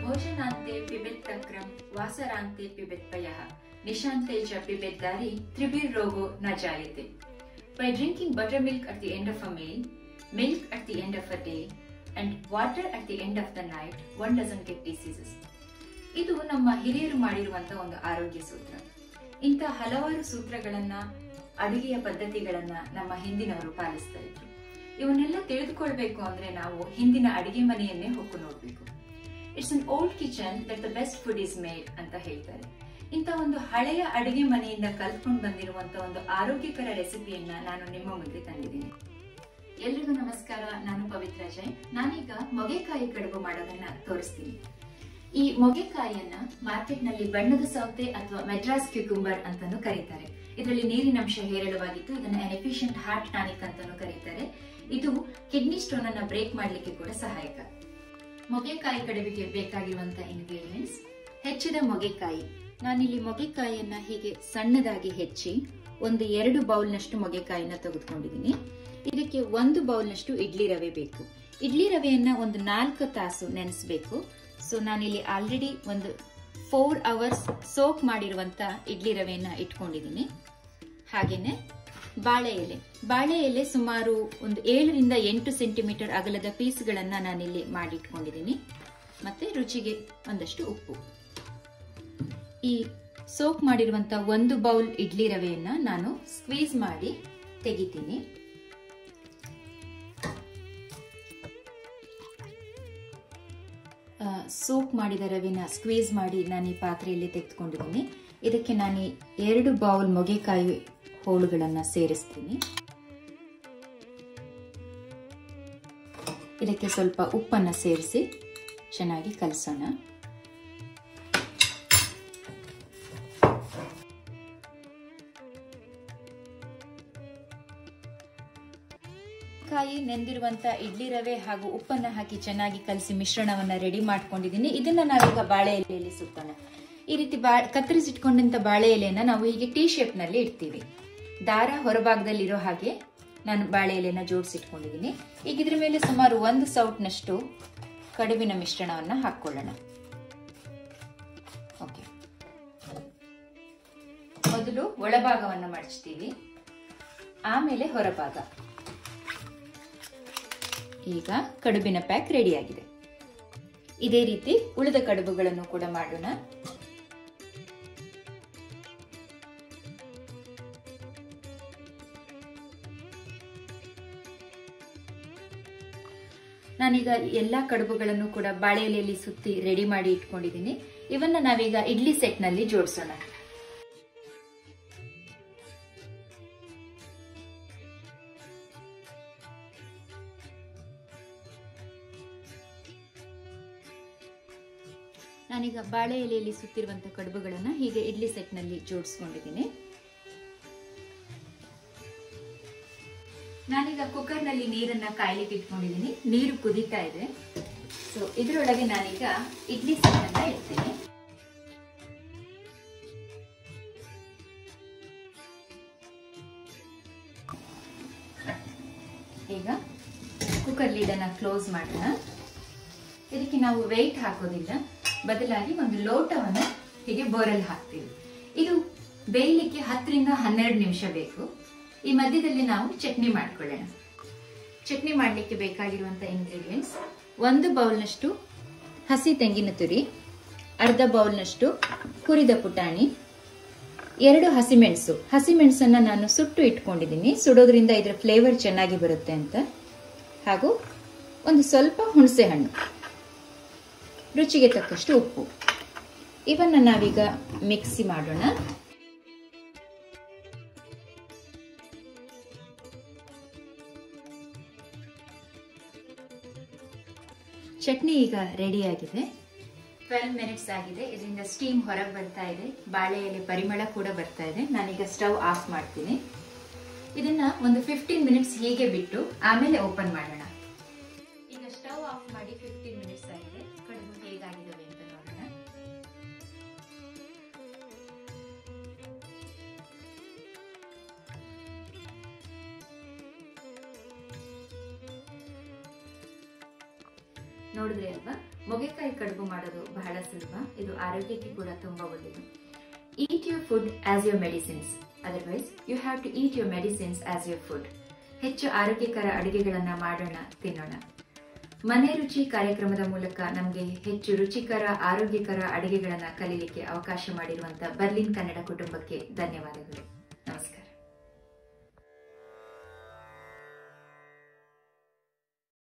भोजनान्ते पिबेत् तक्रं वासरान्ते पिबेत् पयः निशान्ते च पिबेत् दारी त्रिभिर्रोगो न जायते. By drinking buttermilk at the end of a meal, milk at the end of a day, and water at the end of the night, one doesn't get diseases. ಇದು ನಮ್ಮ ಹಿರಿಯರು ಮಾಡಿರುವಂತಹ ಒಂದು ಆರೋಗ್ಯ ಸೂತ್ರ. ಇಂಥ ಹಲವಾರು ಸೂತ್ರಗಳನ್ನ ಅಡುಗೆಯ ಪದ್ಧತಿಗಳನ್ನ ನಮ್ಮ ಹಿಂದಿನವರು ಪಾಲಿಸ್ತಾ ಇದ್ರು. ಇವನ್ನೆಲ್ಲ ತಿಳಿದುಕೊಳ್ಬೇಕು ಅಂದ್ರೆ ನಾವು ಹಿಂದಿನ ಅಡಿಗೆ ಮನೆಯನ್ನೇ ಹೊಕ್ಕು ನೋಡ್ಬೇಕು. It's an old kitchen that the best food is made ಅಂತ ಹೇಳ್ತಾರೆ. ಇಂಥ ಒಂದು ಹಳೆಯ ಅಡಿಗೆ ಮನೆಯಿಂದ ಕಲ್ತ್ಕೊಂಡು ಬಂದಿರುವಂತ ಒಂದು ಆರೋಗ್ಯಕರ ರೆಸಿಪಿಯನ್ನ ನಾನು ನಿಮ್ಮ ಮುಂದೆ ತಂದಿದ್ದೀನಿ. ಎಲ್ರಿಗೂ ನಮಸ್ಕಾರ, ನಾನು ಪವಿತ್ರ ಜೈನ್. ನಾನೀಗ ಮೊಗೆಕಾಯಿ ಕಡುಬು ಮಾಡೋದನ್ನ ತೋರಿಸ್ತೀನಿ. ಈ ಮೊಗೆಕಾಯಿಯನ್ನ ಮಾರ್ಕೆಟ್ ನಲ್ಲಿ ಬಣ್ಣದ ಸೌತೆ ಅಥವಾ ಮೆಡ್ರಾಸ್ ಕ್ಯೂಕುಂಬರ್ ಅಂತಾನು ಕರೀತಾರೆ. ಇದರಲ್ಲಿ ನೀರಿನಂಶ ಹೇರಳವಾಗಿದ್ದು ಇದನ್ನ ಎಫಿಷಿಯಂಟ್ ಹಾರ್ಟ್ ಟಾನಿಕ್ ಅಂತಾನು ಕರೀತಾರೆ. ಇದು ಕಿಡ್ನಿ ಸ್ಟೋನ್ ಅನ್ನ ಬ್ರೇಕ್ ಮಾಡ್ಲಿಕ್ಕೆ ಕೂಡ ಸಹಾಯಕ. ಮೊಗೆಕಾಯಿ ಕಡುಬಿಗೆ ಬೇಕಾಗಿರುವಂತಹ ಇಂಗ್ರೀಡಿಯೆಂಟ್ಸ್: ಹೆಚ್ಚಿದ ಮೊಗೆಕಾಯಿ. ನಾನಿಲ್ಲಿ ಮೊಗೆಕಾಯಿಯನ್ನ ಹೀಗೆ ಸಣ್ಣದಾಗಿ ಹೆಚ್ಚಿ ಒಂದು 2 ಬೌಲ್ನಷ್ಟು ಮೊಗೆಕಾಯಿನ ತೆಗೆದುಕೊಂಡಿದ್ದೀನಿ. ಇದಕ್ಕೆ 1 ಬೌಲ್ನಷ್ಟು ಇಡ್ಲಿ ರವೆ ಬೇಕು. ಇಡ್ಲಿ ರವೆಯನ್ನ ಒಂದು 4 ತಾಸು ನೆನೆಸಬೇಕು. ಸೊ ನಾನಿಲ್ಲಿ ಆಲ್ರೆಡಿ ಒಂದು 4 ಅವರ್ಸ್ ಸೋಕ್ ಮಾಡಿರುವಂತ ಇಡ್ಲಿ ರವೆಯನ್ನ ಇಟ್ಕೊಂಡಿದ್ದೀನಿ. ಹಾಗೇನೆ ಬಾಳೆ ಎಲೆ ಸುಮಾರು ಒಂದು 7 ರಿಂದ 8 ಸೆಂಟಿಮೀಟರ್ ಅಗಲದ ಪೀಸ್ಗಳನ್ನ ನಾನಿಲ್ಲಿ ಮಾಡಿಟ್ಕೊಂಡಿದ್ದೀನಿ. ಮತ್ತೆ ರುಚಿಗೆ ಒಂದಷ್ಟು ಉಪ್ಪು. ಈ ಸೋಕ್ ಮಾಡಿರುವಂತ 1 ಬೌಲ್ ಇಡ್ಲಿ ರವೆಯನ್ನ ನಾನು ಸ್ಕ್ವೀಸ್ ಮಾಡಿ ತೆಗಿತೀನಿ. ಸೋಕ್ ಮಾಡಿದ ರವೆನ ಸ್ಕ್ವೀಸ್ ಮಾಡಿ ನಾನು ಈ ಪಾತ್ರೆಯಲ್ಲಿ ತೆಗೆದುಕೊಂಡಿದ್ದೀನಿ. ಇದಕ್ಕೆ ನಾನು 2 ಬೌಲ್ ಮೊಗೆಕಾಯಿ ಹೋಳುಗಳನ್ನ ಸೇರಿಸ್ತೀನಿ. ಇದಕ್ಕೆ ಸ್ವಲ್ಪ ಉಪ್ಪನ್ನ ಸೇರಿಸಿ ಚೆನ್ನಾಗಿ ಕಲಸೋಣ. ಕಾಯಿ ನೆಂದಿರುವಂತ ಇಡ್ಲಿ ರವೆ ಹಾಗೂ ಉಪ್ಪನ್ನ ಹಾಕಿ ಚೆನ್ನಾಗಿ ಕಲಸಿ ಮಿಶ್ರಣವನ್ನ ರೆಡಿ ಮಾಡ್ಕೊಂಡಿದ್ದೀನಿ. ಇದನ್ನ ನಾವೀಗ ಬಾಳೆ ಎಲೆಯಲ್ಲಿ ಸುತ್ತೋಣ. ಈ ರೀತಿ ಕತ್ತರಿಸಿಟ್ಕೊಂಡಂತ ಬಾಳೆ ಎಲೆಯನ್ನ ನಾವು ಹೀಗೆ ಟೀ ಶೇಪ್ ನಲ್ಲಿ ಇಡ್ತೀವಿ. ದಾರ ಹೊರಭಾಗದಲ್ಲಿ ಇರೋ ಹಾಗೆ ನಾನು ಬಾಳೆ ಎಲೆನ ಜೋಡಿಸಿಟ್ಕೊಂಡಿದ್ದೀನಿ. ಈಗ ಇದ್ರ ಮೇಲೆ ಸುಮಾರು 1 ಸೌಟ್ನಷ್ಟು ಕಡುಬಿನ ಮಿಶ್ರಣವನ್ನ ಹಾಕೊಳ್ಳೋಣ. ಓಕೆ, ಮೊದಲು ಒಳಭಾಗವನ್ನ ಮಡಚ್ತೀವಿ, ಆಮೇಲೆ ಹೊರಭಾಗ. ಈಗ ಕಡುಬಿನ ಪ್ಯಾಕ್ ರೆಡಿ ಆಗಿದೆ. ಇದೇ ರೀತಿ ಉಳಿದ ಕಡುಬುಗಳನ್ನು ಕೂಡ ಮಾಡೋಣ. ನಾನೀಗ ಎಲ್ಲಾ ಕಡುಬುಗಳನ್ನು ಕೂಡ ಬಾಳೆ ಎಲೆಯಲ್ಲಿ ಸುತ್ತಿ ರೆಡಿ ಮಾಡಿ ಇಟ್ಕೊಂಡಿದ್ದೀನಿ. ಇವನ್ನ ನಾವೀಗ ಇಡ್ಲಿ ಸೆಟ್ ನಲ್ಲಿ ಜೋಡಿಸೋಣ. ನಾನೀಗ ಬಾಳೆ ಎಲೆಯಲ್ಲಿ ಸುತ್ತಿರುವಂತಹ ಕಡುಬುಗಳನ್ನ ಹೀಗೆ ಇಡ್ಲಿ ಸೆಟ್ ನಲ್ಲಿ ಜೋಡಿಸ್ಕೊಂಡಿದ್ದೀನಿ. ನಾನೀಗ ಕುಕ್ಕರ್ ನಲ್ಲಿ ನೀರನ್ನ ಕಾಯ್ಲಿಕ್ಕೆ ಇಟ್ಕೊಂಡಿದ್ದೀನಿ. ನೀರು ಕುದೀತಾ ಇದೆ. ಸೊ ಇದರೊಳಗೆ ನಾನೀಗ ಇಡ್ಲಿ ಸೆಟ್ ಅನ್ನ ಇಡ್ತೀನಿ. ಈಗ ಕುಕ್ಕರ್ ಲೀಡ್ ಅನ್ನ ಕ್ಲೋಸ್ ಮಾಡೋಣ. ಇದಕ್ಕೆ ನಾವು ವೆಯ್ಟ್ ಹಾಕೋದಿಲ್ಲ, ಬದಲಾಗಿ ಒಂದು ಲೋಟವನ್ನು ಹೀಗೆ ಬೋರಲ್ಲಿ ಹಾಕ್ತೀವಿ. ಇದು ಬೇಯಲಿಕ್ಕೆ 10 ರಿಂದ 12 ನಿಮಿಷ ಬೇಕು. ಈ ಮಧ್ಯದಲ್ಲಿ ನಾವು ಚಟ್ನಿ ಮಾಡ್ಕೊಳ್ಳೋಣ. ಚಟ್ನಿ ಮಾಡಲಿಕ್ಕೆ ಬೇಕಾಗಿರುವಂತಹ ಇಂಗ್ರೀಡಿಯೆಂಟ್ಸ್: 1 ಬೌಲ್ನಷ್ಟು ಹಸಿ ತೆಂಗಿನ ತುರಿ, ಅರ್ಧ ಬೌಲ್ನಷ್ಟು ಹುರಿದ ಪುಟಾಣಿ, 2 ಹಸಿಮೆಣಸು. ಹಸಿಮೆಣಸನ್ನ ನಾನು ಸುಟ್ಟು ಇಟ್ಕೊಂಡಿದ್ದೀನಿ, ಸುಡೋದ್ರಿಂದ ಇದರ ಫ್ಲೇವರ್ ಚೆನ್ನಾಗಿ ಬರುತ್ತೆ ಅಂತ. ಹಾಗೂ ಒಂದು ಸ್ವಲ್ಪ ಹುಣಸೆ ಹಣ್ಣು, ರುಚಿಗೆ ತಕ್ಕಷ್ಟು ಉಪ್ಪು. ಇವನ್ನ ನಾವೀಗ ಮಿಕ್ಸಿ ಮಾಡೋಣ. ಚಟ್ನಿ ಈಗ ರೆಡಿ ಆಗಿದೆ. 12 ಮಿನಿಟ್ಸ್ ಆಗಿದೆ. ಇದರಿಂದ ಸ್ಟೀಮ್ ಹೊರಗೆ ಬರ್ತಾ ಇದೆ, ಬಾಳೆ ಎಲೆ ಪರಿಮಳ ಕೂಡ ಬರ್ತಾ ಇದೆ. ನಾನೀಗ ಸ್ಟವ್ ಆಫ್ ಮಾಡ್ತೀನಿ. ಇದನ್ನ ಒಂದು 15 ಮಿನಿಟ್ಸ್ ಹೀಗೆ ಬಿಟ್ಟು ಆಮೇಲೆ ಓಪನ್ ಮಾಡೋಣ. ಈಗ ಸ್ಟವ್ ಆಫ್ ಮಾಡಿ 15 ಮಿನಿಟ್ಸ್ ಆಗಿದೆ. ಕಡುಬು ಹೇಗಾಗಿದ್ದಾವೆ ಅಂತ ನೋಡೋಣ. ನೋಡಿದ್ರೆ ಅಲ್ವಾ, ಮೊಗೆಕಾಯಿ ಕಡುಬು ಮಾಡೋದು ಬಹಳ ಸುಲಭ. ಇದು ಆರೋಗ್ಯಕ್ಕೆ ಕೂಡ ತುಂಬಾ ಒಳ್ಳೆಯದು. Eat your food as your medicines, otherwise you have to eat your medicines as your food. ಹೆಚ್ಚು ಆರೋಗ್ಯಕರ ಅಡುಗೆಗಳನ್ನ ಮಾಡೋಣ, ತಿನ್ನೋಣ. ಮನೆ ರುಚಿ ಕಾರ್ಯಕ್ರಮದ ಮೂಲಕ ನಮಗೆ ಹೆಚ್ಚು ರುಚಿಕರ ಆರೋಗ್ಯಕರ ಅಡುಗೆಗಳನ್ನ ಕಲೀಲಿಕ್ಕೆ ಅವಕಾಶ ಮಾಡಿರುವಂತಹ ಬರ್ಲಿನ್ ಕನ್ನಡ ಕುಟುಂಬಕ್ಕೆ ಧನ್ಯವಾದಗಳು.